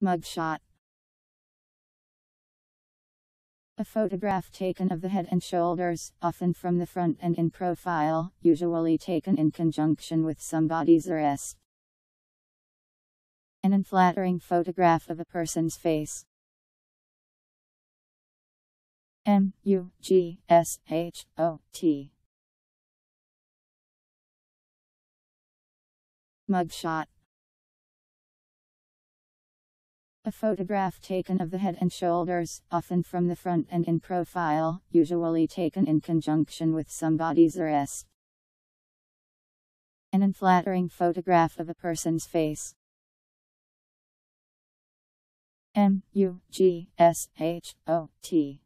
Mugshot. A photograph taken of the head and shoulders, often from the front and in profile, usually taken in conjunction with somebody's arrest. An unflattering photograph of a person's face. Mugshot. Mugshot. A photograph taken of the head and shoulders, often from the front and in profile, usually taken in conjunction with somebody's arrest. An unflattering photograph of a person's face. Mugshot.